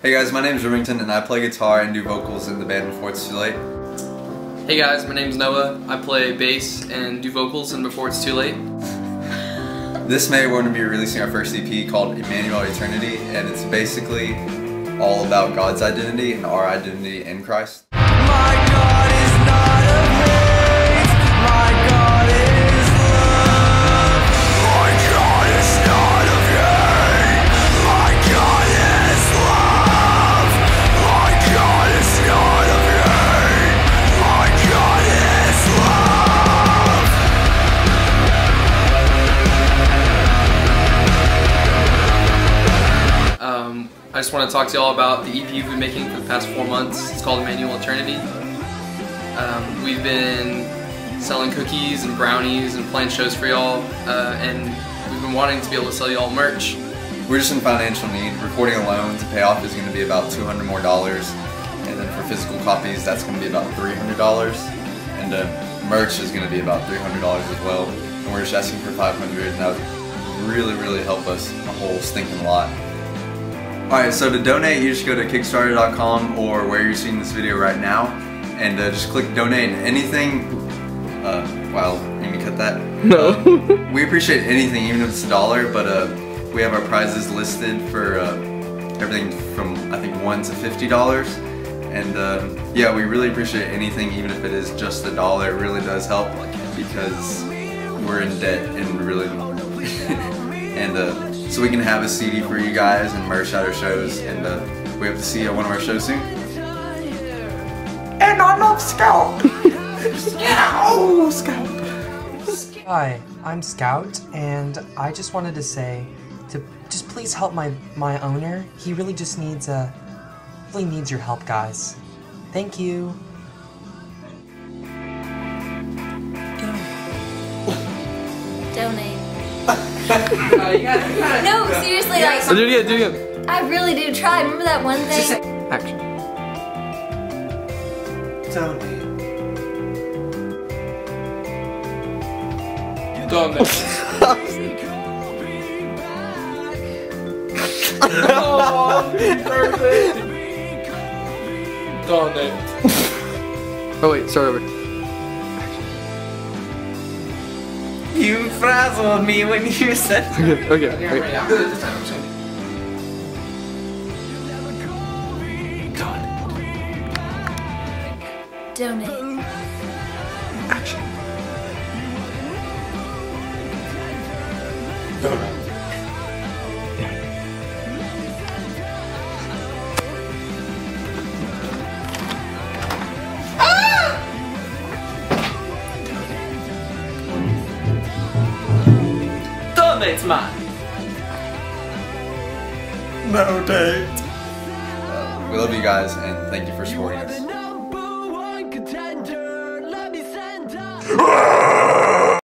Hey guys, my name is Remington and I play guitar and do vocals in the band Before It's Too Late. Hey guys, my name's Noah. I play bass and do vocals in Before It's Too Late. This May we're going to be releasing our first EP called Immanuel Eternity, and it's basically all about God's identity and our identity in Christ. My God is not of hate. My God is love. My God is not of hate. My God is love. My God is not of hate. My God is love. I just want to talk to y'all about the EP we've been making for the past 4 months. It's called Immanuel Eternity. We've been selling cookies and brownies and playing shows for y'all, and we've been wanting to be able to sell y'all merch. We're just in financial need. Recording alone to pay off is going to be about $200 more, and then for physical copies that's going to be about $300, and merch is going to be about $300 as well. And we're just asking for $500, and that would really help us a whole stinking lot. Alright, so to donate, you just go to Kickstarter.com or where you're seeing this video right now, and just click donate. Anything, wow, you need to cut that? No. We appreciate anything, even if it's $1, but we have our prizes listed for everything from, I think, $1 to $50. And yeah, we really appreciate anything, even if it is just $1. It really does help because we're in debt and really, and so we can have a CD for you guys and merch at our shows, and we hope to see you at one of our shows soon. And I love Scout. Oh, Scout. Hi, I'm Scout, and I just wanted to say to just please help my owner. He really just needs your help, guys. Thank you. Donate. No, seriously, like. Do it again. I really do try. Remember that one thing? Action. Donate. Donate. Donate. Oh wait, start over. You frazzled me when you said. Okay. Donate. Action. Donate's mine. No date. We love you guys and thank you for supporting us.